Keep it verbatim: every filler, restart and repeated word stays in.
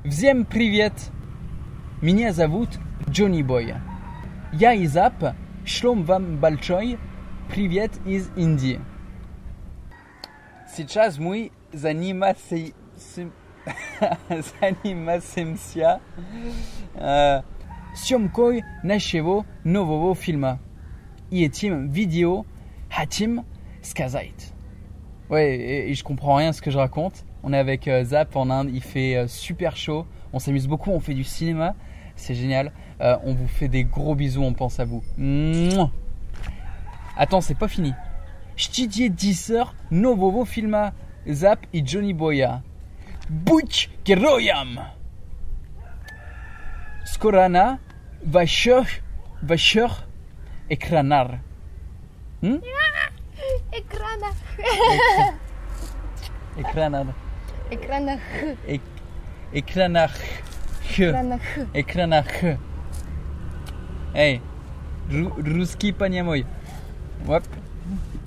Всем привет! Меня зовут Johnny Boy. Я и Zap шлем вам большой привет из Индии. Сейчас мы занимаемся, занимаемся э, съемкой нашего нового фильма. И этим видео хотим сказать. Ouais, et, et je comprends rien à ce que je raconte. On est avec euh, Zap en Inde, il fait euh, super chaud. On s'amuse beaucoup, on fait du cinéma. C'est génial. Euh, on vous fait des gros bisous, on pense à vous. Mouah. Attends, c'est pas fini. Chtidie diseur novovo filma Zap et Johnny Boya. Buch Geroyam. Skorana Vacheur Vacheur Ekranar. Hmm? Ekrana. Ekranar. Ekrana. Ekranar. Ekrana. Ekranar. Эй, русский понимай. Оп.